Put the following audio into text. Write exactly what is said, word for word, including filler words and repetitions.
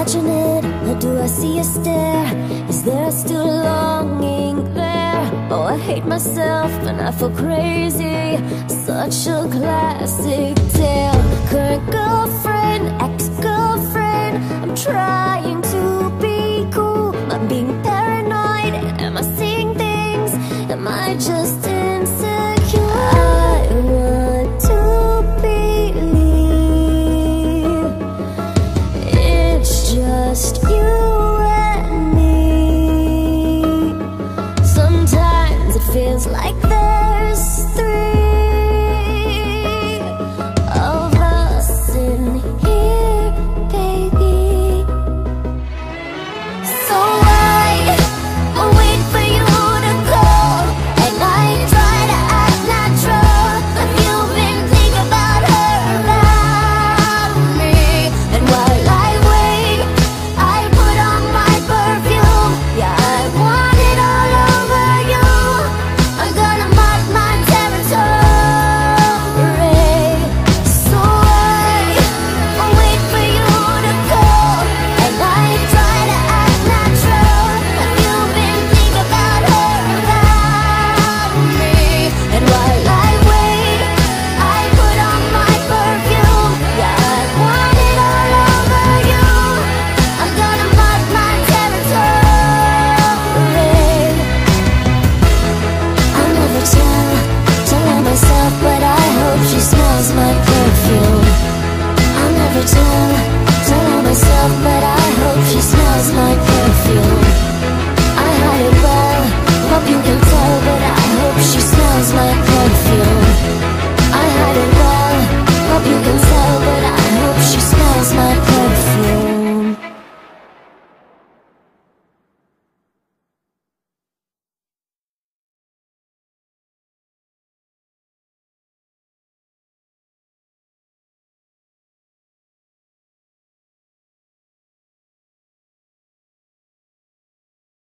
imagining it, or do I see a stare? Is there still longing there? Oh, I hate myself and I feel crazy. Such a classic tale. Current girlfriend, ex-girlfriend. I'm trying to be cool. I'm being paranoid. Am I seeing things? Am I just insecure? I want to believe it's just you and me. Sometimes it feels like that.